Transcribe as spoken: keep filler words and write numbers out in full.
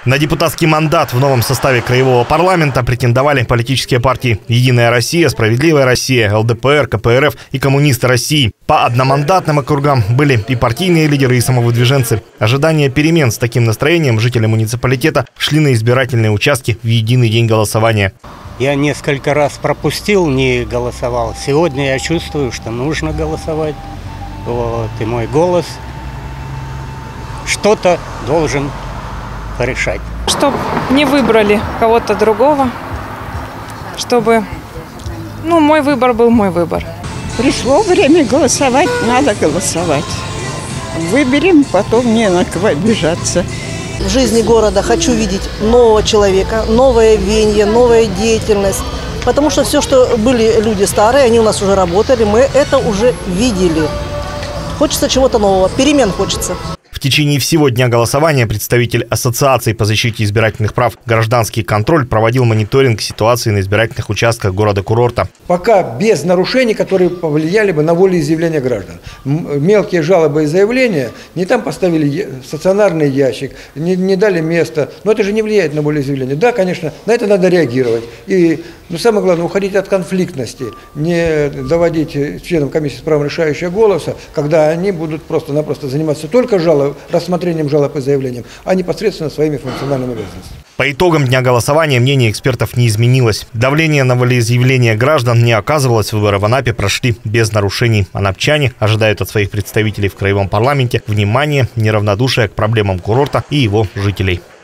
На депутатский мандат в новом составе краевого парламента претендовали политические партии «Единая Россия», «Справедливая Россия», эл дэ пэ эр, ка пэ эр эф и «Коммунисты России». По одномандатным округам были и партийные лидеры, и самовыдвиженцы. Ожидание перемен с таким настроением жители муниципалитета шли на избирательные участки в единый день голосования. Я несколько раз пропустил, не голосовал. Сегодня я чувствую, что нужно голосовать. Вот, и мой голос что-то должен порешать. Чтобы не выбрали кого-то другого, чтобы, ну, мой выбор был мой выбор. Пришло время голосовать, надо голосовать. Выберем, потом не на кого обижаться. В жизни города хочу видеть нового человека, новое веяние, новая деятельность. Потому что все, что были люди старые, они у нас уже работали, мы это уже видели. Хочется чего-то нового, перемен хочется. В течение всего дня голосования представитель Ассоциации по защите избирательных прав «Гражданский контроль» проводил мониторинг ситуации на избирательных участках города-курорта. Пока без нарушений, которые повлияли бы на волеизъявление граждан. Мелкие жалобы и заявления, не там поставили стационарный ящик, не, не дали место, но это же не влияет на волеизъявление. Да, конечно, на это надо реагировать. И, но самое главное, уходить от конфликтности, не доводить членам комиссии с правом решающего голоса, когда они будут просто-напросто заниматься только жалобами, рассмотрением жалоб и заявлением, а непосредственно своими функциональными обязанностями. По итогам дня голосования мнение экспертов не изменилось. Давление на волеизъявление граждан не оказывалось. Выборы в Анапе прошли без нарушений. Анапчане ожидают от своих представителей в краевом парламенте внимания, неравнодушия к проблемам курорта и его жителей.